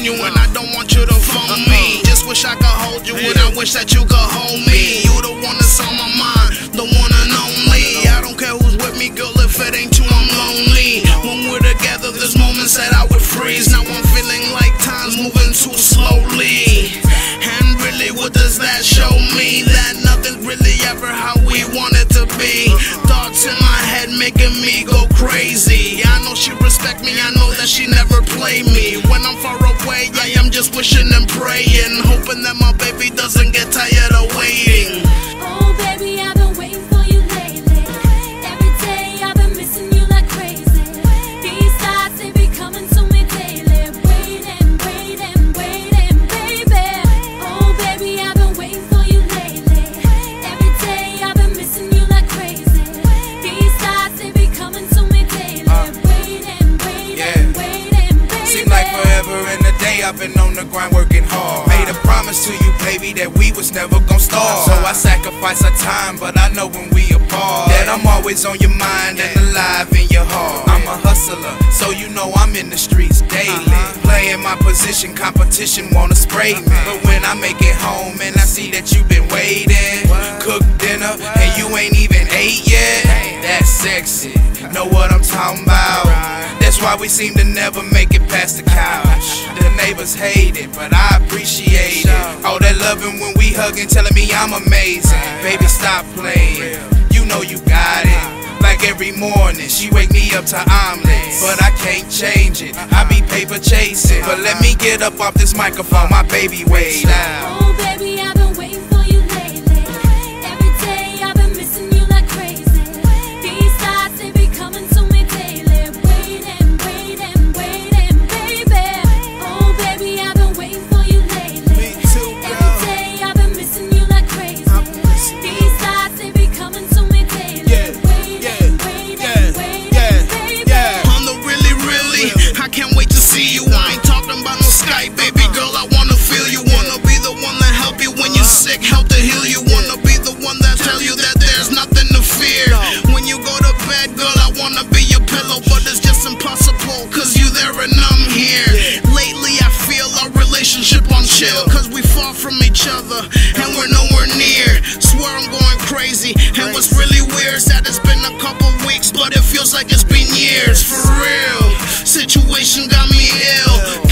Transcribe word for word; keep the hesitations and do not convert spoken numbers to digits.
phone you, and I don't want you to phone me. Just wish I could hold you, and I wish that you could hold me. You the one that's on my mind, the one and only. I don't care who's with me, girl, if it ain't you, I'm lonely. When we're together, there's moments that I would freeze. Now I'm feeling like time's moving too slowly. And really, what does that show me? That nothing's really ever how we want it to be. Thoughts in my head making me go crazy. I know she respect me, I know that she never play me. When I'm far away, I am just wishing and praying, hoping that my baby doesn't get tired of waiting. Oh baby, I've been waiting for you lately. Every day I've been missing you like crazy. These thoughts, they be coming to me daily. Waiting, waiting, waiting, baby. Oh baby, I've been waiting for you lately. Every day I've been missing you like crazy. These thoughts, they be coming to me daily. Waiting, waiting, yeah. waiting, baby. Seem like forever in the day I've been on the grind working hard. Made a promise to you, baby, that we was never gon' starve. So I sacrifice our time, but I know when we apart that I'm always on your mind and alive in your heart. I'm a hustler, so you know I'm in the streets daily. Playing my position, competition wanna spray me. But when I make it home and I see that you've been waiting, cook dinner and you ain't even ate yet, that's sexy, know what I'm talking about. That's why we seem to never make it past the couch. The neighbors hate it, but I appreciate it. All that loving when we hugging, telling me I'm amazing. Baby, stop playing, you know you got it. Like every morning, she wake me up to omelets, but I can't change it, I be paper chasing. But let me get up off this microphone, my baby way now. Oh baby, I've been waiting for you lately. Every day I've been missing you like crazy. These thoughts, they be coming to me daily. Waiting, waiting, waiting, baby. Oh baby, I've been waiting for you lately. Every day I've been missing you like crazy. These thoughts, they be coming to me daily. Waiting, waiting, waiting, baby. On the really, really, I can't wait to see you. I ain't talking about no Skype, baby girl, I wanna feel you. Wanna be the one that help you when you're sick, help to heal you. Wanna be the one that tell you that there's nothing to fear. When you go to bed, girl, I wanna be your pillow, but it's just impossible, cause you there and I'm here. Lately I feel our relationship on chill, cause we far from each other and we're nowhere near. Swear I'm going crazy, and what's really weird is that it's been a couple weeks, but it feels like it's been years. For real, situation got me ill.